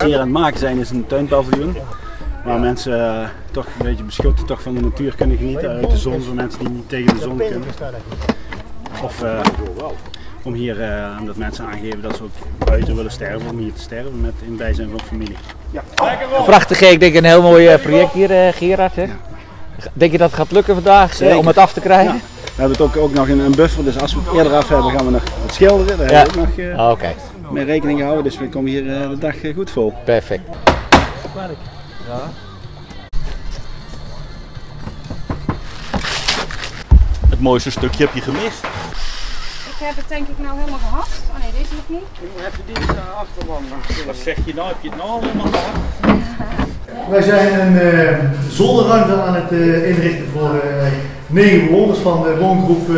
hier aan het maken zijn is een tuinpaviljoen. Waar mensen toch een beetje beschut toch van de natuur kunnen genieten uit de zon, voor mensen die niet tegen de zon kunnen. Of om hier, omdat mensen aangeven dat ze ook buiten willen sterven, om hier te sterven met in bijzijn van familie. Ja. Prachtig, ik denk een heel mooi project hier, Gerard. Hè? Ja. Denk je dat het gaat lukken vandaag om het af te krijgen? Ja. We hebben het ook nog een buffer, dus als we het eerder af hebben gaan we nog het schilderen. Daar hebben we ook nog mee rekening gehouden, dus we komen hier de dag goed vol. Perfect. Ja. Het mooiste stukje heb je gemist. Ik heb het denk ik nou helemaal gehad. Oh nee, deze nog niet. Ik moet even die achterwand. Wat zeg je nou? Heb je het nou allemaal gehad? Wij zijn een zolderruimte aan het inrichten voor 9 bewoners van de woongroep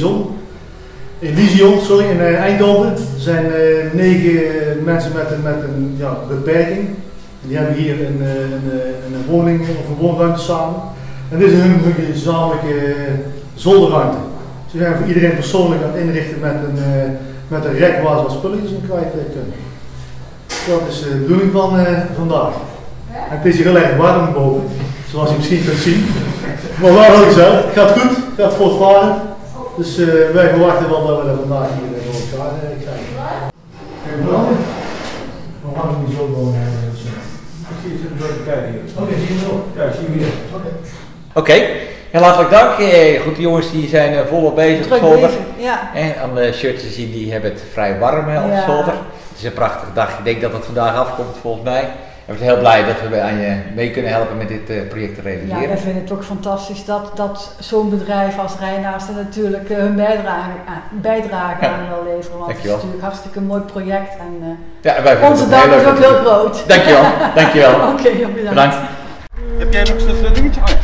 Elysion in Eindhoven. Er zijn 9 mensen met een beperking. Die hebben hier een woning of een woonruimte samen. En dit is hun gezamenlijke zolderruimte. Ze zijn voor iedereen persoonlijk aan het inrichten met een rek waar ze wat spulletjes in kwijt kunnen. Dat is de bedoeling van vandaag. En het is hier heel erg warm boven, zoals je misschien kunt zien. Maar wel heel gezellig. Het gaat goed, het gaat voortvarend. Dus wij verwachten wel dat we er vandaag hier door elkaar krijgen. Kijk maar aan. We gaan het niet zo gewoon. Ik zie je zo kijken hier. Oké, zie je wel. Ja, zie je weer. Oké. Heel hartelijk dank. Goed, de jongens die zijn volop bezig op zolder. Ja. En aan de shirts te zien, die hebben het vrij warm op zolder. Het is een prachtige dag. Ik denk dat het vandaag afkomt volgens mij. En we zijn heel blij dat we aan je mee kunnen helpen met dit project te realiseren. Ja, wij vinden het ook fantastisch dat zo'n bedrijf als Rijnaasten natuurlijk hun bijdrage aan wil leveren. Want het is natuurlijk een hartstikke mooi project en onze dank is ook heel groot. Dankjewel, dankjewel. Oké, bedankt. Heb jij nog een dingetje? Oh, ja.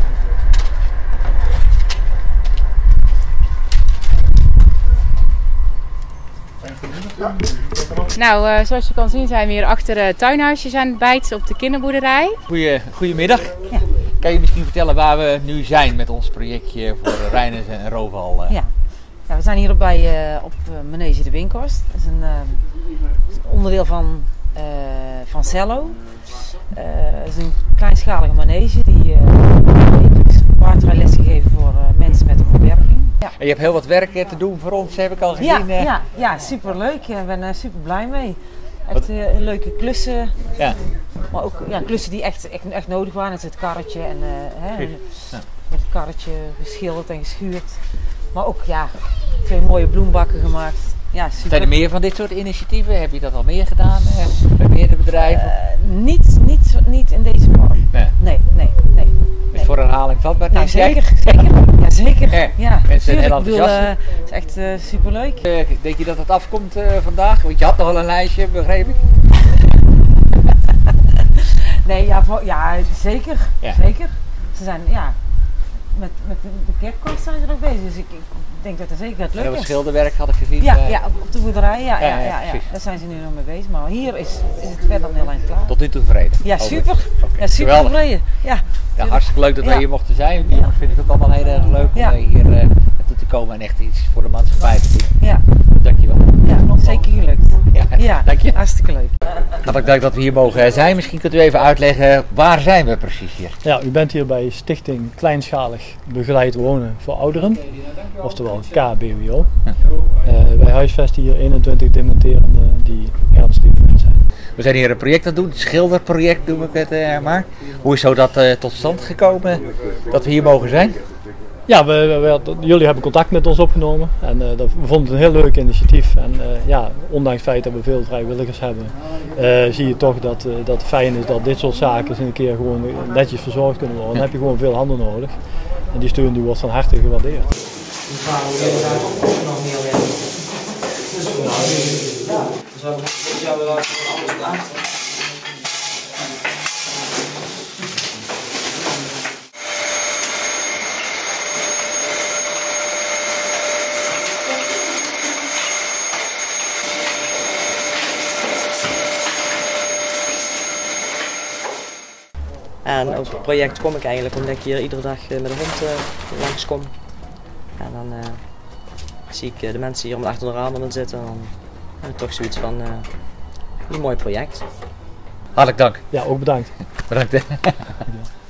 Nou, zoals je kan zien zijn we hier achter tuinhuisjes aan het bijten op de kinderboerderij. Goedemiddag. Ja. Kan je misschien vertellen waar we nu zijn met ons projectje voor Rijnaasten en Roval? Ja, we zijn hier op Manege de Winkhorst. Dat is een onderdeel van Cello. Het is een kleinschalige manege die paardrij lesgegeven voor mensen met een beperking. Ja. En je hebt heel wat werk te doen voor ons, heb ik al gezien. Ja, superleuk. Ik ben super blij mee. Echt leuke klussen. Ja. Maar ook klussen die echt nodig waren. Het is het karretje en met het karretje geschilderd en geschuurd. Maar ook 2 mooie bloembakken gemaakt. Ja, super. Zijn er meer van dit soort initiatieven? Heb je dat al meer gedaan bij meerdere bedrijven? Niet in deze vorm. Nee. Is het voor herhaling vatbaar? Nou, zeker. Ja, zeker. Ja, mensen zijn heel enthousiast. Het is echt superleuk. Denk je dat het afkomt vandaag? Want je had nog wel een lijstje, begreep ik? Nee, zeker. Ja. Zeker. Ze zijn, met de kerkkast zijn ze nog bezig. Dus ik denk dat er zeker gaat lukken. En dat schilderwerk had ik gezien. Ja, op de boerderij. Ja. Daar zijn ze nu nog mee bezig. Maar hier is het verder dan heel eind klaar. Tot nu toe tevreden? Ja, super. Okay. Ja, super tevreden. Ja, hartstikke leuk dat wij hier mochten zijn. Die jongens vinden het ook allemaal heel erg leuk om hier naartoe te komen en echt iets voor de maatschappij te doen. Ja. Dankjewel. Ja, zeker gelukt. Ja, dank je. Hartstikke leuk. Hartelijk dank dat we hier mogen zijn. Misschien kunt u even uitleggen, waar zijn we precies hier? Ja, u bent hier bij Stichting Kleinschalig Begeleid Wonen voor Ouderen, oftewel KBWO. Ja. Wij huisvesten hier 21 dementerenden die ernstig dement zijn. We zijn hier een project aan het doen, een schilderproject noem ik het maar. Hoe is zo dat tot stand gekomen dat we hier mogen zijn? Ja, jullie hebben contact met ons opgenomen en we vonden het een heel leuk initiatief. En ondanks het feit dat we veel vrijwilligers hebben, zie je toch dat het fijn is dat dit soort zaken eens een keer gewoon netjes verzorgd kunnen worden. Dan heb je gewoon veel handen nodig en die steun die wordt van harte gewaardeerd. En op het project kom ik eigenlijk omdat ik hier iedere dag met de hond langskom. En dan zie ik de mensen hier achter de ramen zitten. En dan heb ik toch zoiets van een mooi project. Hartelijk dank. Ja, ook bedankt. Bedankt.